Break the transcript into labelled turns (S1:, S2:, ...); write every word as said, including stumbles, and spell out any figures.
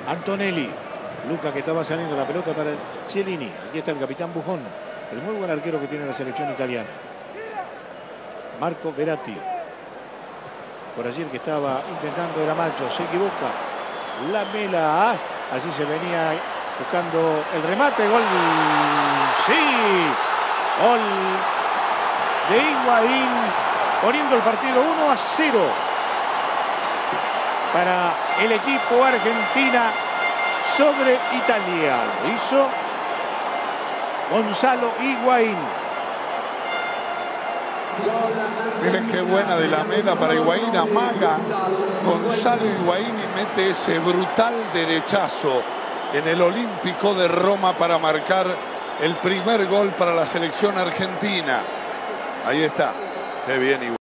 S1: Antonelli. Luca, que estaba saliendo la pelota para Chiellini. Aquí está el capitán Buffon, el muy buen arquero que tiene la selección italiana. Marco Verratti. Por allí el que estaba intentando era Maggio, se equivoca. Lamela, allí se venía buscando el remate, gol. Sí, gol de Higuaín, poniendo el partido uno a cero para el equipo Argentina sobre Italia. Lo hizo Gonzalo Higuaín.
S2: Miren qué buena de Lamela para Higuaín, amaga Gonzalo Higuaín y mete ese brutal derechazo en el Olímpico de Roma para marcar el primer gol para la selección argentina. Ahí está, qué bien Higuaín.